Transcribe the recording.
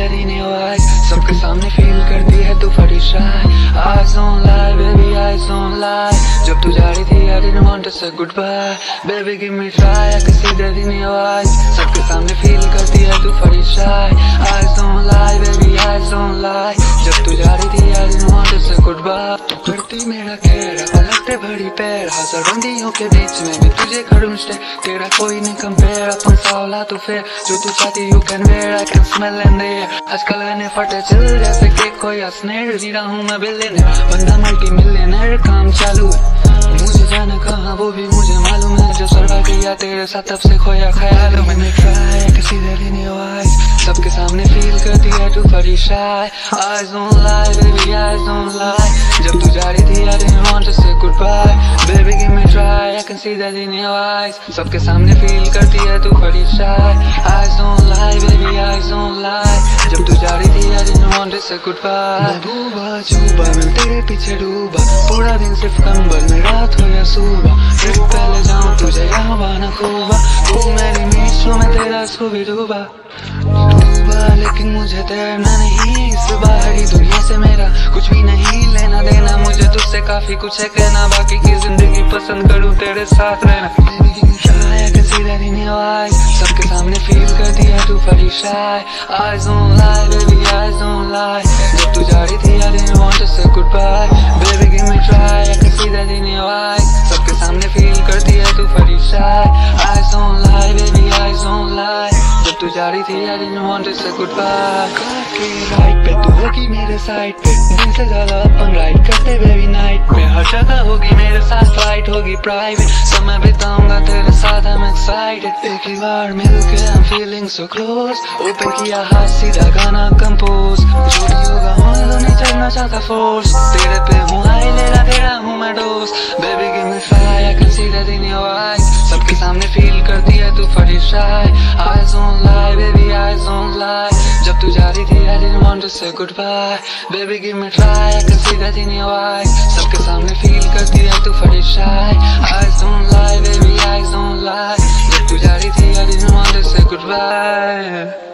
that in your eyes. सबके सामने feel करती है तू बड़ी shy. Eyes don't lie baby, eyes don't lie. जब तू जा रही थी I didn't want to say goodbye. Baby give me try, I can see that in your eyes. सबके सामने फील करती है तू बड़ी shy. Eyes don't lie baby, eyes don't lie. जब तू जा रही थी I didn't want to say goodbye. तू करती मेरा खेरा पलटते भरी पैर, हजार बंदियों के बीच में मैं तुझे करूँ स्टे. तेरा कोई नहीं कंपेयर, अपन सावला तू फेर. जो तू चाहती you can wear, I can smell in the air. आजकल गाने फटे चल जैसे केक हो या स्नेर. जी रहा हूँ मैं बिलियनर, बंदा मल्टी मिलियनर. काम चालू है मुझे जाना कहाँ वो भी मुझे मालूम है. जो सर्वाइव किया तेरे साथ तब से खोया ख्यालों में. Try, I can see that in your eyes. सबके सामने फील करती है तू बड़ी shy. Eyes don't lie baby, eyes don't lie. जब तू जा रही थी I didn't want to say goodbye. Baby give me try, I can see that in your eyes. सबके सामने फील करती है तू बड़ी shy. Eyes don't lie baby, eyes don't lie. जब तू जा रही थी I didn't want to say goodbye. महबूबा चूबा मैं तेरे पीछे डूबा, पूरा दिन सिर्फ कंबल में रात हो या सुबह. ट्रिप पहले जाऊँ तुझे यहाँ बाना खूबा. तू मेरी मीशो में तेरा स्कूबी डूबा. लेकिन मुझे तैरना नहीं इस बाहरी दुनिया से. मेरा कुछ भी नहीं लेना देना, मुझे तुझसे काफी कुछ है कहना. बाकी की जिंदगी पसंद करूँ तेरे साथ रहना. I can see that in your eyes. सबके सामने फील करती है तू बड़ी shy. Eyes don't lie baby, eyes don't lie. जब तू जा रही थी I didn't want to say goodbye. Baby give me try, I can see that in your eyes. सबके सामने फील करती है तू बड़ी shy. Eyes don't lie baby, eyes don't lie. जब तू जा रही थी I didn't want to say goodbye. Car के राइट पे तू होगी मेरे साइड पे, दिन से ज्यादा अपन राइड करते बेबी नाइट में. हर जगह होगी मेरे साथ, फ्लाइट होगी प्राइवेट. समय बिताऊंगा तेरे साथ, I'm excited. एक ही बार मिलके I'm feeling so close. Open किया हाथ सीधा गाना कंपोज. जो भी होगा होने दो, नहीं चढ़ना चाहता फोर्स. तेरे पे हूँ हाई लेना तेरा हूँ मैं dose. Baby give me try, I can see that in your eyes. सबके सामने फील करती है तू बड़ी shy. Eyes don't lie baby, eyes don't lie. जब तू जा रही थी I didn't want to say goodbye. Baby give me try, I can see that in your eyes. सबके सामने फील करती है तू बड़ी shy. Eyes don't lie baby, eyes don't lie. जब तू जा रही थी I didn't want to say goodbye.